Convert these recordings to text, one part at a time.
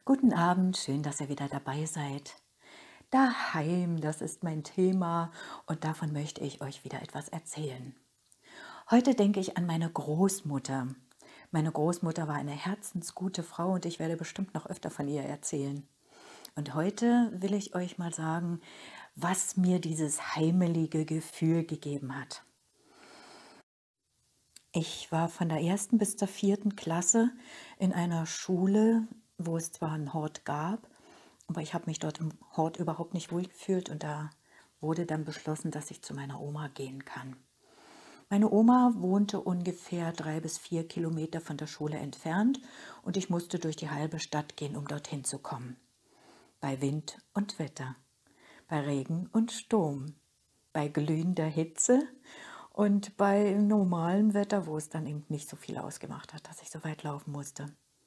Guten Abend, schön, dass ihr wieder dabei seid. Daheim, das ist mein Thema und davon möchte ich euch wieder etwas erzählen. Heute denke ich an meine Großmutter. Meine Großmutter war eine herzensgute Frau und ich werde bestimmt noch öfter von ihr erzählen. Und heute will ich euch mal sagen, was mir dieses heimelige Gefühl gegeben hat. Ich war von der ersten bis zur vierten Klasse in einer Schule, wo es zwar einen Hort gab, aber ich habe mich dort im Hort überhaupt nicht wohl gefühlt und da wurde dann beschlossen, dass ich zu meiner Oma gehen kann. Meine Oma wohnte ungefähr 3 bis 4 Kilometer von der Schule entfernt und ich musste durch die halbe Stadt gehen, um dorthin zu kommen. Bei Wind und Wetter, bei Regen und Sturm, bei glühender Hitze und bei normalem Wetter, wo es dann eben nicht so viel ausgemacht hat, dass ich so weit laufen musste.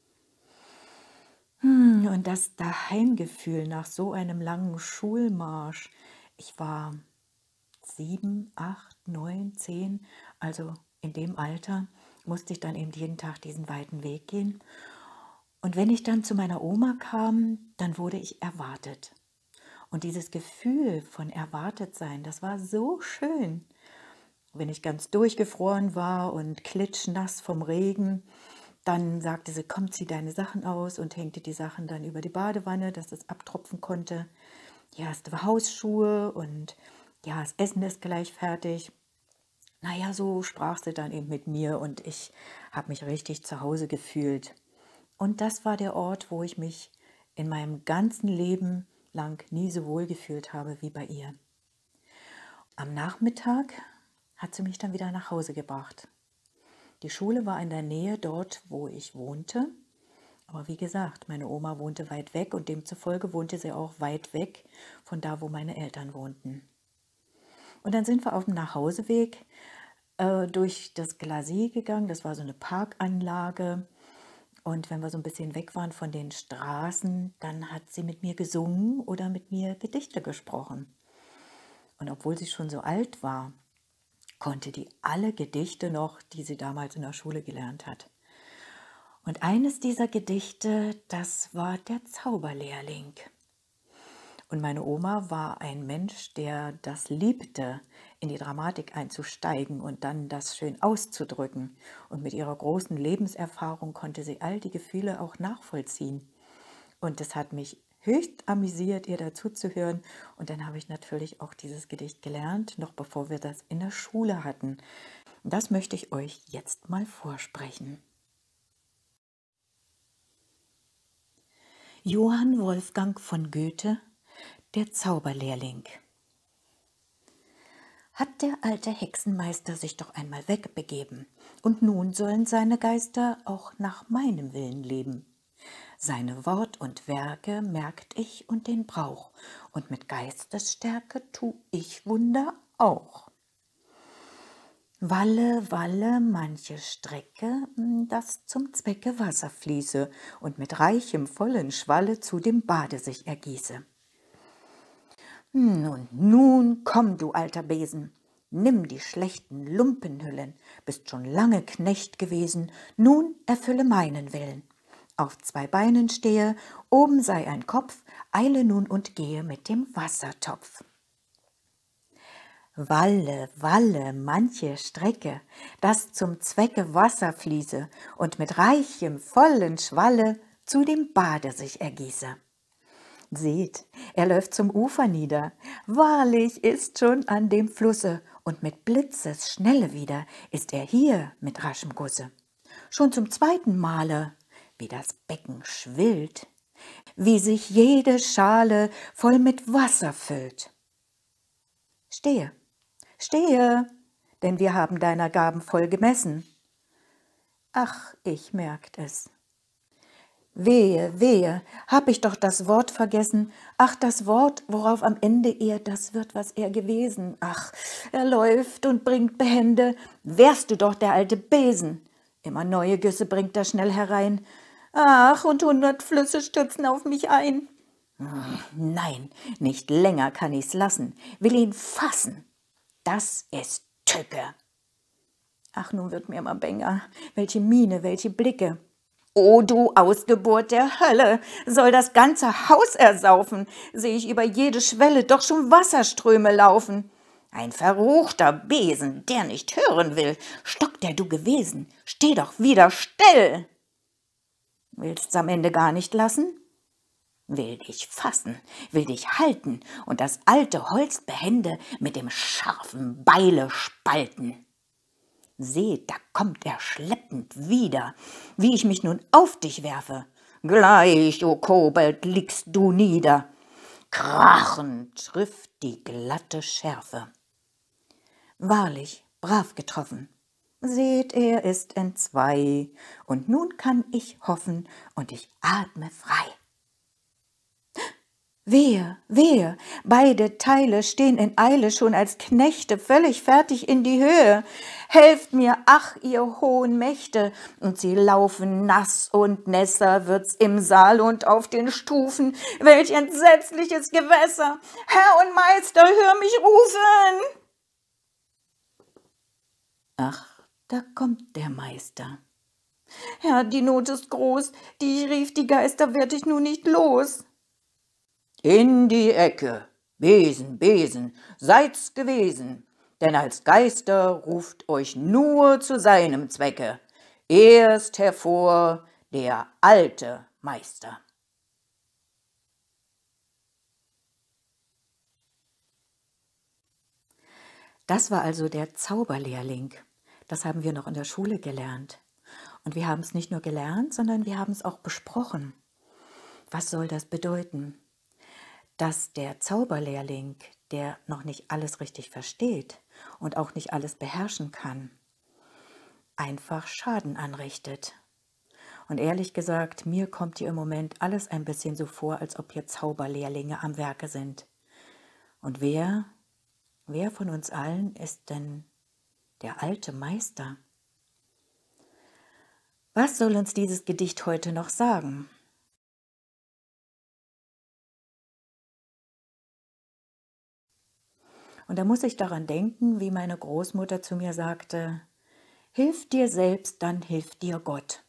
Und das Daheimgefühl nach so einem langen Schulmarsch, ich war 7, 8, 9, 10, also in dem Alter musste ich dann eben jeden Tag diesen weiten Weg gehen. Und wenn ich dann zu meiner Oma kam, dann wurde ich erwartet. Und dieses Gefühl von erwartet sein, das war so schön. Wenn ich ganz durchgefroren war und klitschnass vom Regen, dann sagte sie, komm, zieh deine Sachen aus und hängte die Sachen dann über die Badewanne, dass es abtropfen konnte. Ja, hast du Hausschuhe und ja, das Essen ist gleich fertig. Naja, so sprach sie dann eben mit mir und ich habe mich richtig zu Hause gefühlt. Und das war der Ort, wo ich mich in meinem ganzen Leben lang nie so wohl gefühlt habe wie bei ihr. Am Nachmittag hat sie mich dann wieder nach Hause gebracht. Die Schule war in der Nähe dort, wo ich wohnte. Aber wie gesagt, meine Oma wohnte weit weg und demzufolge wohnte sie auch weit weg von da, wo meine Eltern wohnten. Und dann sind wir auf dem Nachhauseweg durch das Glacis gegangen. Das war so eine Parkanlage. Und wenn wir so ein bisschen weg waren von den Straßen, dann hat sie mit mir gesungen oder mit mir Gedichte gesprochen. Und obwohl sie schon so alt war, konnte die alle Gedichte noch, die sie damals in der Schule gelernt hat. Und eines dieser Gedichte, das war der Zauberlehrling. Und meine Oma war ein Mensch, der das liebte, in die Dramatik einzusteigen und dann das schön auszudrücken. Und mit ihrer großen Lebenserfahrung konnte sie all die Gefühle auch nachvollziehen. Und es hat mich höchst amüsiert, ihr dazu zu hören. Und dann habe ich natürlich auch dieses Gedicht gelernt, noch bevor wir das in der Schule hatten. Und das möchte ich euch jetzt mal vorsprechen. Johann Wolfgang von Goethe, der Zauberlehrling. Hat der alte Hexenmeister sich doch einmal wegbegeben, und nun sollen seine Geister auch nach meinem Willen leben. Seine Wort und Werke merkt ich und den Brauch, und mit Geistesstärke tu ich Wunder auch. Walle, walle manche Strecke, dass zum Zwecke Wasser fließe und mit reichem, vollen Schwalle zu dem Bade sich ergieße. Und nun komm, du alter Besen, nimm die schlechten Lumpenhüllen, bist schon lange Knecht gewesen, nun erfülle meinen Willen. Auf 2 Beinen stehe, oben sei ein Kopf, eile nun und gehe mit dem Wassertopf. Walle, walle manche Strecke, dass zum Zwecke Wasser fließe und mit reichem, vollen Schwalle zu dem Bade sich ergieße. Seht, er läuft zum Ufer nieder, wahrlich ist schon an dem Flusse, und mit Blitzesschnelle wieder ist er hier mit raschem Gusse. Schon zum 2. Male, wie das Becken schwillt, wie sich jede Schale voll mit Wasser füllt. Stehe, stehe, denn wir haben deiner Gaben voll gemessen. Ach, ich merkt es. Wehe, wehe, hab ich doch das Wort vergessen. Ach, das Wort, worauf am Ende er das wird, was er gewesen. Ach, er läuft und bringt behende. Wärst du doch der alte Besen. Immer neue Güsse bringt er schnell herein. Ach, und 100 Flüsse stürzen auf mich ein. Nein, nicht länger kann ich's lassen. Will ihn fassen. Das ist Tücke. Ach, nun wird mir immer bänger. Welche Miene, welche Blicke. O du Ausgeburt der Hölle, soll das ganze Haus ersaufen, seh ich über jede Schwelle doch schon Wasserströme laufen. Ein verruchter Besen, der nicht hören will, Stock, der du gewesen, steh doch wieder still. Willst's am Ende gar nicht lassen? Will dich fassen, will dich halten und das alte Holz behende mit dem scharfen Beile spalten. Seht, da kommt er schleppend wieder, wie ich mich nun auf dich werfe. Gleich, o Kobold, liegst du nieder. Krachend trifft die glatte Schärfe. Wahrlich, brav getroffen. Seht, er ist entzwei, und nun kann ich hoffen, und ich atme frei. Wehe, wehe, beide Teile stehen in Eile schon als Knechte völlig fertig in die Höhe. Helft mir, ach, ihr hohen Mächte, und sie laufen nass und nässer wird's im Saal und auf den Stufen. Welch entsetzliches Gewässer! Herr und Meister, hör mich rufen! Ach, da kommt der Meister. Herr, die Not ist groß, die ich rief, die Geister werd ich nun nicht los. In die Ecke, Besen, Besen, seid's gewesen, denn als Geister ruft euch nur zu seinem Zwecke, erst hervor der alte Meister. Das war also der Zauberlehrling. Das haben wir noch in der Schule gelernt. Und wir haben es nicht nur gelernt, sondern wir haben es auch besprochen. Was soll das bedeuten? Dass der Zauberlehrling, der noch nicht alles richtig versteht und auch nicht alles beherrschen kann, einfach Schaden anrichtet. Und ehrlich gesagt, mir kommt hier im Moment alles ein bisschen so vor, als ob hier Zauberlehrlinge am Werke sind. Und wer von uns allen ist denn der alte Meister? Was soll uns dieses Gedicht heute noch sagen? Und da muss ich daran denken, wie meine Großmutter zu mir sagte, hilf dir selbst, dann hilft dir Gott.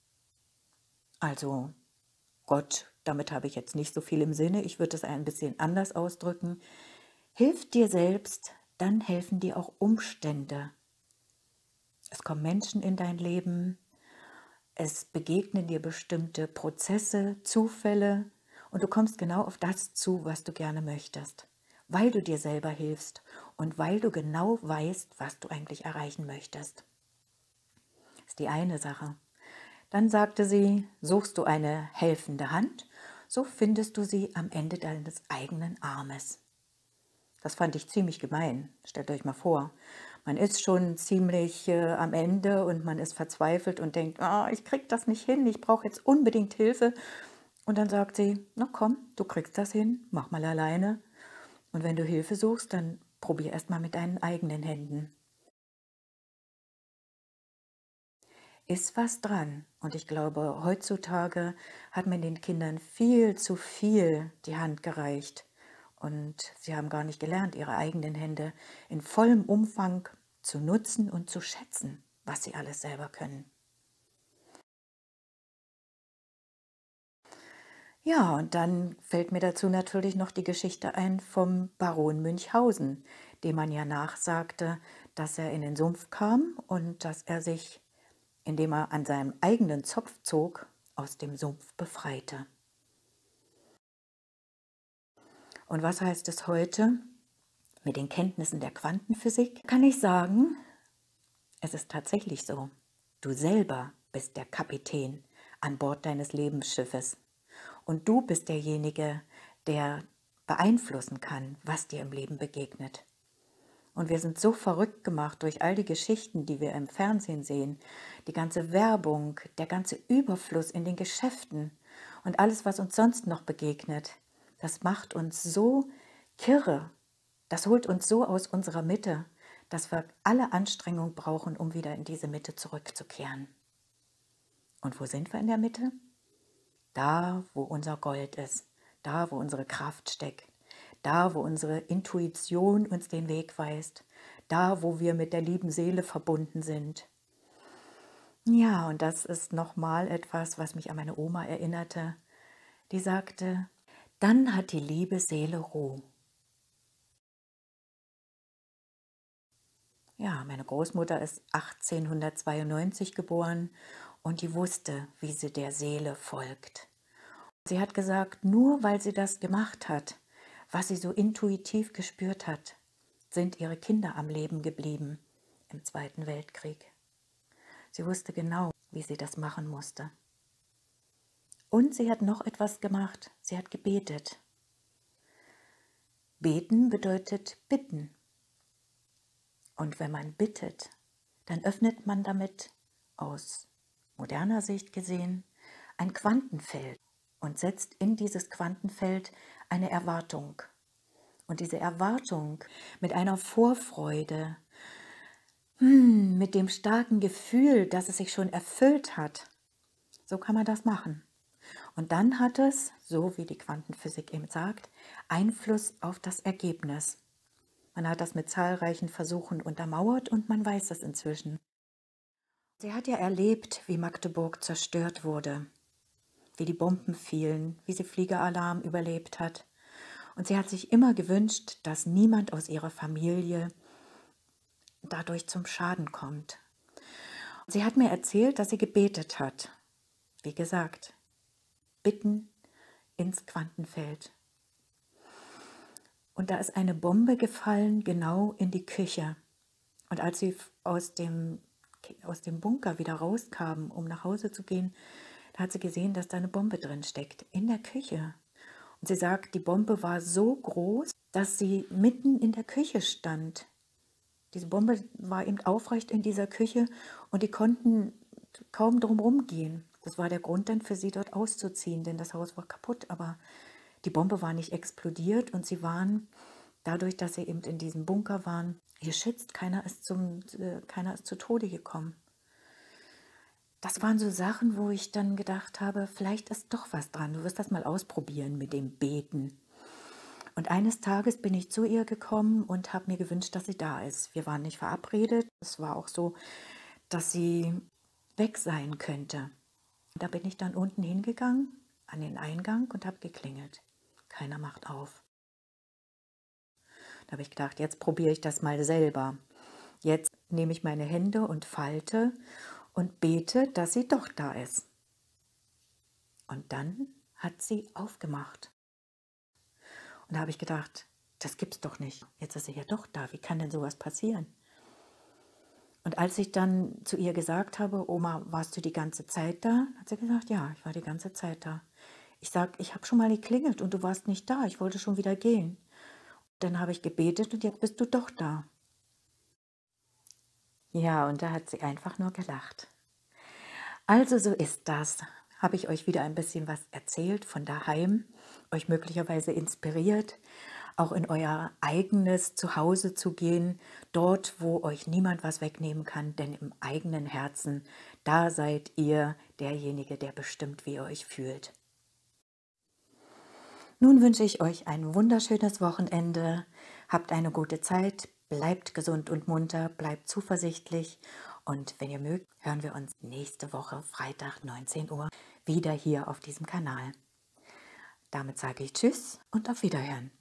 Also Gott, damit habe ich jetzt nicht so viel im Sinne, ich würde es ein bisschen anders ausdrücken. Hilf dir selbst, dann helfen dir auch Umstände. Es kommen Menschen in dein Leben, es begegnen dir bestimmte Prozesse, Zufälle und du kommst genau auf das zu, was du gerne möchtest, weil du dir selber hilfst und weil du genau weißt, was du eigentlich erreichen möchtest. Das ist die eine Sache. Dann sagte sie, suchst du eine helfende Hand, so findest du sie am Ende deines eigenen Armes. Das fand ich ziemlich gemein. Stellt euch mal vor, man ist schon ziemlich am Ende und man ist verzweifelt und denkt, ich krieg das nicht hin, ich brauche jetzt unbedingt Hilfe. Und dann sagt sie, na komm, du kriegst das hin, mach mal alleine. Und wenn du Hilfe suchst, dann probier erst mal mit deinen eigenen Händen. Ist was dran. Und ich glaube, heutzutage hat man den Kindern viel zu viel die Hand gereicht. Und sie haben gar nicht gelernt, ihre eigenen Hände in vollem Umfang zu nutzen und zu schätzen, was sie alles selber können. Ja, und dann fällt mir dazu natürlich noch die Geschichte ein vom Baron Münchhausen, dem man ja nachsagte, dass er in den Sumpf kam und dass er sich, indem er an seinem eigenen Zopf zog, aus dem Sumpf befreite. Und was heißt es heute? Mit den Kenntnissen der Quantenphysik kann ich sagen, es ist tatsächlich so. Du selber bist der Kapitän an Bord deines Lebensschiffes. Und du bist derjenige, der beeinflussen kann, was dir im Leben begegnet. Und wir sind so verrückt gemacht durch all die Geschichten, die wir im Fernsehen sehen, die ganze Werbung, der ganze Überfluss in den Geschäften und alles, was uns sonst noch begegnet. Das macht uns so kirre, das holt uns so aus unserer Mitte, dass wir alle Anstrengung brauchen, um wieder in diese Mitte zurückzukehren. Und wo sind wir in der Mitte? Da, wo unser Gold ist, da, wo unsere Kraft steckt, da, wo unsere Intuition uns den Weg weist, da, wo wir mit der lieben Seele verbunden sind. Ja, und das ist nochmal etwas, was mich an meine Oma erinnerte. Die sagte: „Dann hat die liebe Seele Ruhe." Ja, meine Großmutter ist 1892 geboren und die wusste, wie sie der Seele folgt. Sie hat gesagt, nur weil sie das gemacht hat, was sie so intuitiv gespürt hat, sind ihre Kinder am Leben geblieben im Zweiten Weltkrieg. Sie wusste genau, wie sie das machen musste. Und sie hat noch etwas gemacht. Sie hat gebetet. Beten bedeutet bitten. Und wenn man bittet, dann öffnet man damit aus moderner Sicht gesehen ein Quantenfeld und setzt in dieses Quantenfeld eine Erwartung. Und diese Erwartung mit einer Vorfreude, mit dem starken Gefühl, dass es sich schon erfüllt hat, so kann man das machen. Und dann hat es, so wie die Quantenphysik eben sagt, Einfluss auf das Ergebnis. Man hat das mit zahlreichen Versuchen untermauert und man weiß es inzwischen. Sie hat ja erlebt, wie Magdeburg zerstört wurde, wie die Bomben fielen, wie sie Fliegeralarm überlebt hat. Und sie hat sich immer gewünscht, dass niemand aus ihrer Familie dadurch zum Schaden kommt. Sie hat mir erzählt, dass sie gebetet hat. Wie gesagt, bitten ins Quantenfeld. Und da ist eine Bombe gefallen, genau in die Küche. Und als sie aus dem Bunker wieder rauskamen, um nach Hause zu gehen, da hat sie gesehen, dass da eine Bombe drin steckt, in der Küche. Und sie sagt, die Bombe war so groß, dass sie mitten in der Küche stand. Diese Bombe war eben aufrecht in dieser Küche und die konnten kaum drumherum gehen. Das war der Grund dann für sie, dort auszuziehen, denn das Haus war kaputt. Aber die Bombe war nicht explodiert und sie waren, dadurch, dass sie eben in diesem Bunker waren, geschützt. Keiner ist zu Tode gekommen. Das waren so Sachen, wo ich dann gedacht habe, vielleicht ist doch was dran. Du wirst das mal ausprobieren mit dem Beten. Und eines Tages bin ich zu ihr gekommen und habe mir gewünscht, dass sie da ist. Wir waren nicht verabredet. Es war auch so, dass sie weg sein könnte. Da bin ich dann unten hingegangen an den Eingang und habe geklingelt. Keiner macht auf. Da habe ich gedacht, jetzt probiere ich das mal selber. Jetzt nehme ich meine Hände und falte und bete, dass sie doch da ist. Und dann hat sie aufgemacht. Und da habe ich gedacht, das gibt's doch nicht. Jetzt ist sie ja doch da. Wie kann denn sowas passieren? Und als ich dann zu ihr gesagt habe, Oma, warst du die ganze Zeit da? Hat sie gesagt, ja, ich war die ganze Zeit da. Ich sage, ich habe schon mal geklingelt und du warst nicht da. Ich wollte schon wieder gehen. Dann habe ich gebetet und jetzt bist du doch da. Ja, und da hat sie einfach nur gelacht. Also so ist das. Habe ich euch wieder ein bisschen was erzählt von daheim, euch möglicherweise inspiriert, auch in euer eigenes Zuhause zu gehen, dort, wo euch niemand was wegnehmen kann, denn im eigenen Herzen, da seid ihr derjenige, der bestimmt, wie ihr euch fühlt. Nun wünsche ich euch ein wunderschönes Wochenende, habt eine gute Zeit, bleibt gesund und munter, bleibt zuversichtlich und wenn ihr mögt, hören wir uns nächste Woche Freitag 19 Uhr wieder hier auf diesem Kanal. Damit sage ich Tschüss und auf Wiederhören.